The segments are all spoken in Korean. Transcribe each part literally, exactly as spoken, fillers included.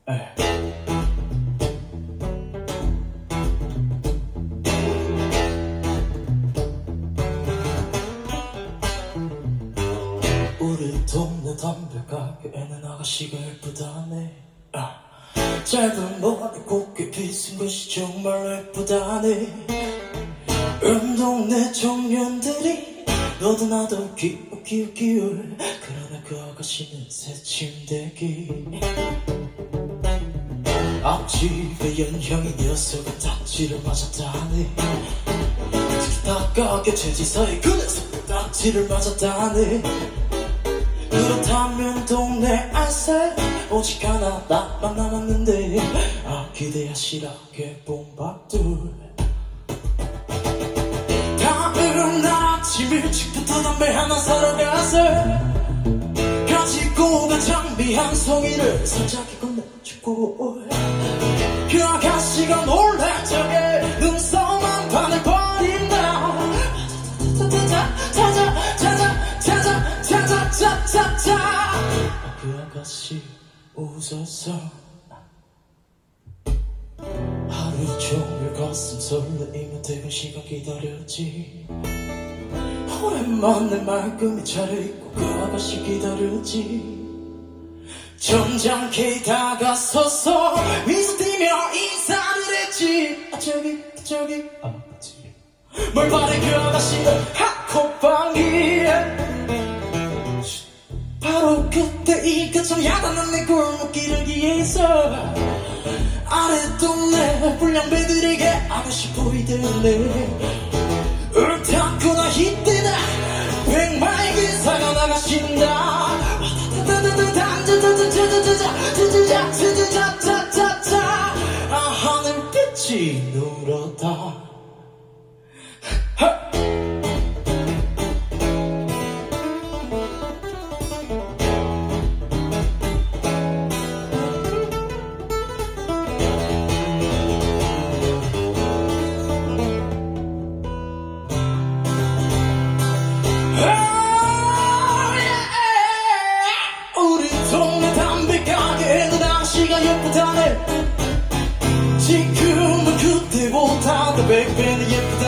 우리 동네 담배가게에는 아가씨가 예쁘다네. 아, 짧은 머리 곱게 빗은 것이 정말 예쁘다네. 음 동네 청년들이 너도 나도 기웃 기웃 기웃. 그러나 그 아가씨는 새침대기. 앞집에 연형이 녀석은 딱지를 맞았다네. 딱하게 채지사에 그 녀석은 딱지를 맞았다네. 그렇다면 동네 알살 오직 하나 나만 남았는데, 아 기대야 실하게 뽕박둘. 다음 날 아침 일찍부터 담배 하나 사러 가서 가지고 간 장비 한 송이를 살짝히 건네주고, 그 아가씨가 놀란 적에 눈썹만 반을 버린다. 찾아 찾아 찾아 찾아 찾아 찾아. 그 아가씨 웃었어. 하루 종일 가슴 설레이며 퇴근 시간 기다렸지. 오랜만에 말끔히 차려입고 그 아가씨 기다렸지. 점잖게 다가서서 미소 띠며 인사를 했지. 아 저기 저기 아 맞지. 뭘 바래 그 아가씨는 핫콧방귀에. 바로 그때 이것처럼 야단난 내 골목길을 기해서 아래 동네 불량배들에게 아가씨 보이던데, 옳다구나 이때다 백마의 기사가 나가신다. 아 하늘빛이 누렇다. 예쁘다네. 지금은 그때보다 더 백배는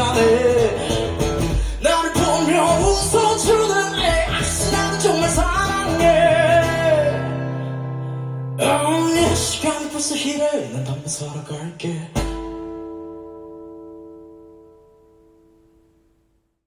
예쁘다네. 나를 보며 웃어주는 애 아씨 나도 정말 사랑해. oh, yeah. 시간이 벌써 이래. 난 담배 사러 갈게.